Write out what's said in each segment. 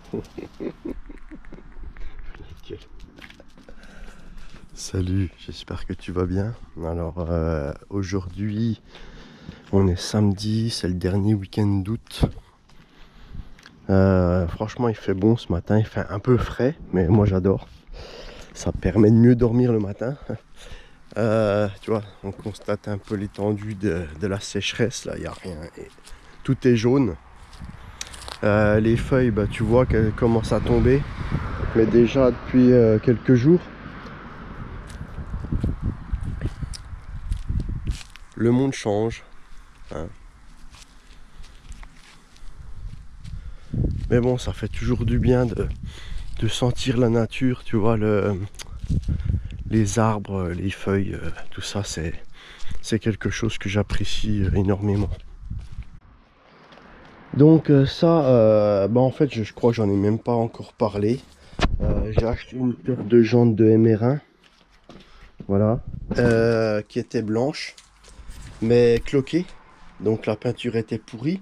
Salut, j'espère que tu vas bien. Alors aujourd'hui on est samedi, c'est le dernier week-end d'août. Franchement il fait bon ce matin, il fait un peu frais, mais moi j'adore. Ça permet de mieux dormir le matin. Tu vois, on constate un peu l'étendue de la sécheresse, là il n'y a rien, et tout est jaune. Les feuilles, bah, tu vois qu'elles commencent à tomber, mais déjà depuis quelques jours. Le monde change, hein. Mais bon, ça fait toujours du bien de sentir la nature, tu vois, les arbres, les feuilles, tout ça, c'est quelque chose que j'apprécie énormément. Donc ça, bah en fait, je crois que j'en ai même pas encore parlé. J'ai acheté une paire de jantes de MR1, voilà, qui était blanche, mais cloquée, donc la peinture était pourrie.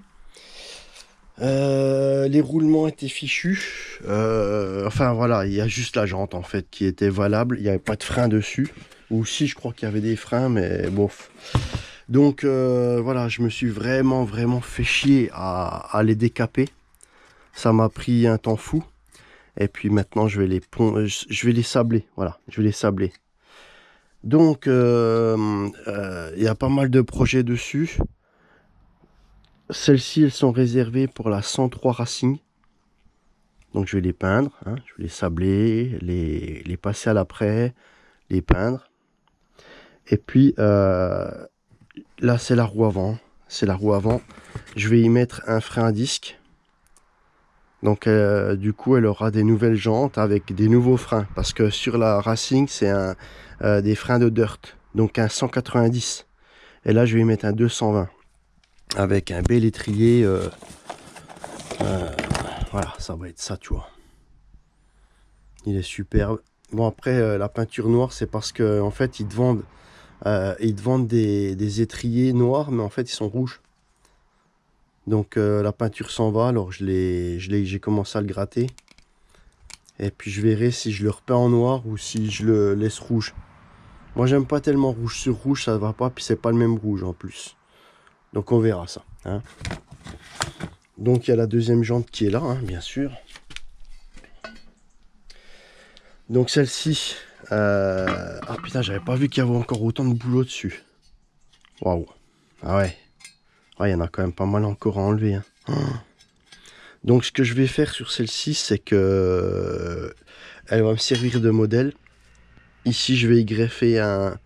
Les roulements étaient fichus, enfin voilà, il y a juste la jante en fait qui était valable, il n'y avait pas de frein dessus, ou si je crois qu'il y avait des freins, mais bof. Donc voilà, je me suis vraiment fait chier à les décaper, ça m'a pris un temps fou, et puis maintenant je vais les sabler, voilà, je vais les sabler. Donc il y a pas mal de projets dessus. Celles-ci, elles sont réservées pour la 103 Racing. Donc je vais les peindre, hein, je vais les sabler, les passer à l'après, les peindre. Et puis là c'est la roue avant. C'est la roue avant. Je vais y mettre un frein à disque. Donc du coup elle aura des nouvelles jantes avec des nouveaux freins. Parce que sur la Racing c'est des freins de dirt. Donc un 190. Et là je vais y mettre un 220. Avec un bel étrier, voilà, ça va être ça, tu vois. Il est superbe. Bon après la peinture noire, c'est parce que en fait ils te vendent des étriers noirs, mais en fait ils sont rouges. Donc la peinture s'en va, alors j'ai commencé à le gratter. Et puis je verrai si je le repeins en noir ou si je le laisse rouge. Moi j'aime pas tellement rouge sur rouge, ça va pas, puis c'est pas le même rouge en plus. Donc on verra ça, hein. Donc il y a la deuxième jante qui est là, hein, bien sûr. Donc celle-ci, ah putain, j'avais pas vu qu'il y avait encore autant de boulot dessus. Waouh. Ah ouais. Ah, il y en a quand même pas mal encore à enlever, hein. Donc ce que je vais faire sur celle-ci, c'est que elle va me servir de modèle. Ici je vais y greffer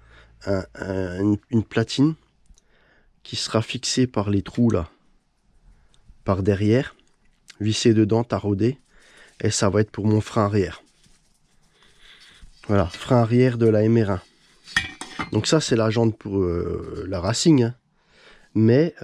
une platine qui sera fixée par les trous là, par derrière, vissée dedans, taraudée, et ça va être pour mon frein arrière. Voilà, frein arrière de la MR1. Donc ça c'est la jante pour la Racing, hein. Mais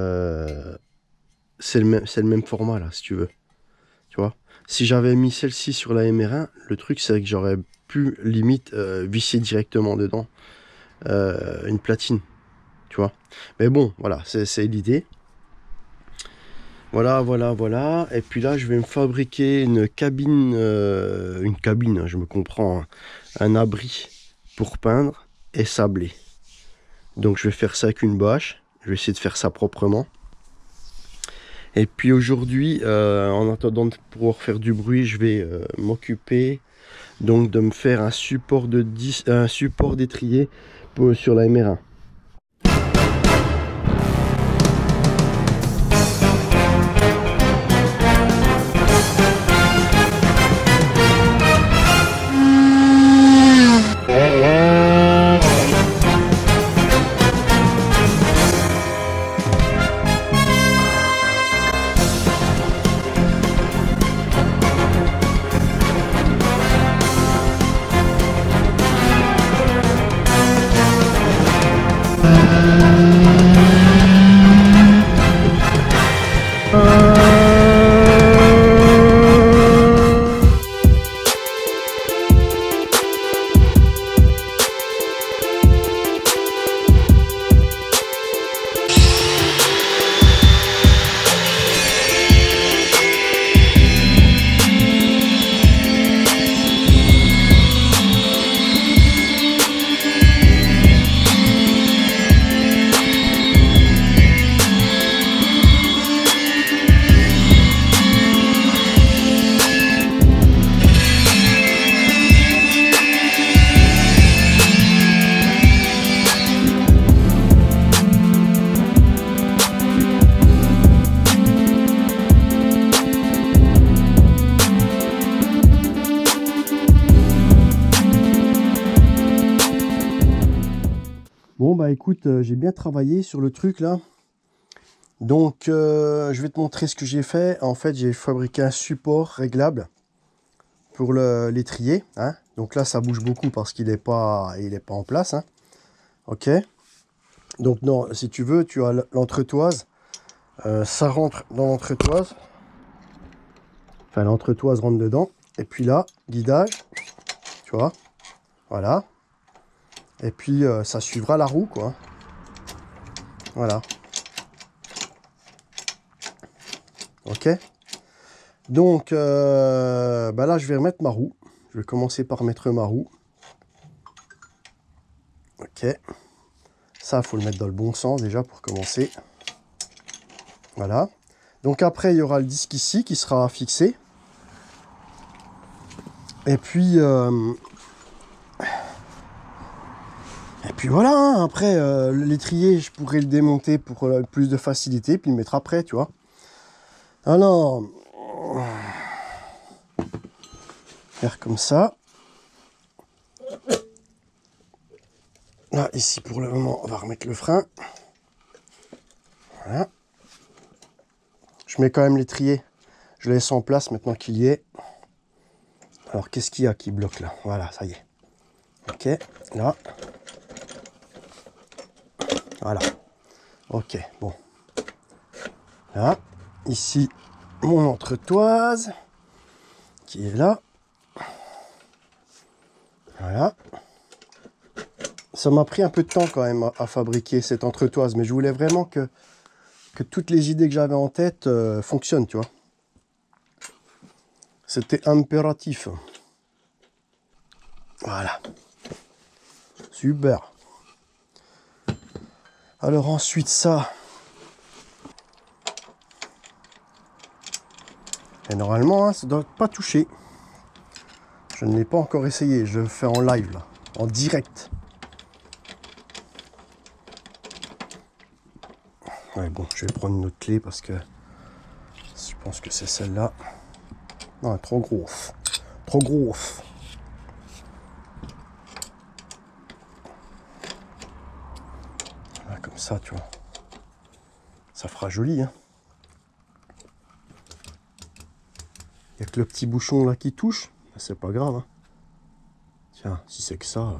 c'est le même format là, si tu veux. Tu vois, si j'avais mis celle-ci sur la MR1, le truc c'est que j'aurais pu limite visser directement dedans une platine. Tu vois, mais bon, voilà, c'est l'idée. Voilà. Et puis là, je vais me fabriquer une cabine, je me comprends, hein, un abri pour peindre et sabler. Donc je vais faire ça avec une bâche. Je vais essayer de faire ça proprement. Et puis aujourd'hui, en attendant de pouvoir faire du bruit, je vais m'occuper donc de me faire un support d'étrier sur la MR1. Bon, bah écoute, j'ai bien travaillé sur le truc là. Donc, je vais te montrer ce que j'ai fait. En fait, j'ai fabriqué un support réglable pour l'étrier. Hein. Donc là, ça bouge beaucoup parce qu'il n'est pas en place. Hein. Ok. Donc, non, si tu veux, tu as l'entretoise. Ça rentre dans l'entretoise. Enfin, l'entretoise rentre dedans. Et puis là, guidage. Tu vois. Voilà. Et puis, ça suivra la roue, quoi. Voilà. Ok. Donc, bah là, je vais remettre ma roue. Je vais commencer par mettre ma roue. Ok. Ça, il faut le mettre dans le bon sens déjà pour commencer. Voilà. Donc après, il y aura le disque ici qui sera fixé. Et puis voilà. Hein. Après, l'étrier, je pourrais le démonter pour plus de facilité, puis le mettre après, tu vois. Alors, faire comme ça. Là, ici, pour le moment, on va remettre le frein. Voilà. Je mets quand même l'étrier. Je le laisse en place maintenant qu'il y est. Alors, qu'est-ce qu'il y a qui bloque là? Voilà, ça y est. Ok, là. Voilà. Ok, bon. Là, ici, mon entretoise qui est là. Voilà. Ça m'a pris un peu de temps quand même à fabriquer cette entretoise, mais je voulais vraiment que toutes les idées que j'avais en tête fonctionnent, tu vois. C'était impératif. Voilà. Super. Alors ensuite ça. Et normalement, hein, ça ne doit pas toucher. Je ne l'ai pas encore essayé. Je le fais en live, là, en direct. Ouais, bon, je vais prendre une autre clé parce que je pense que c'est celle-là. Non, trop grosse. Trop grosse. Voilà, comme ça, tu vois. Ça fera joli, hein. Il n'y a que le petit bouchon là qui touche. C'est pas grave. Hein. Tiens, si c'est que ça.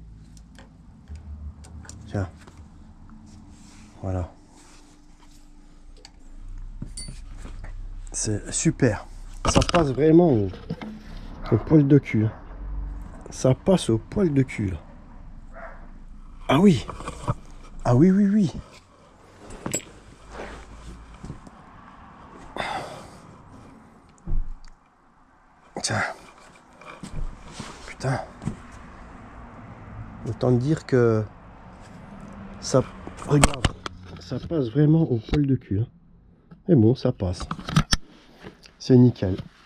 Tiens. Voilà. C'est super. Ça passe vraiment au poil de cul. Hein. Ça passe au poil de cul. Là. Ah oui. Ah oui, oui, oui. Tiens. Putain. Autant dire que ça, regarde, ça passe vraiment au poil de cul. Hein. Mais bon, ça passe. C'est nickel.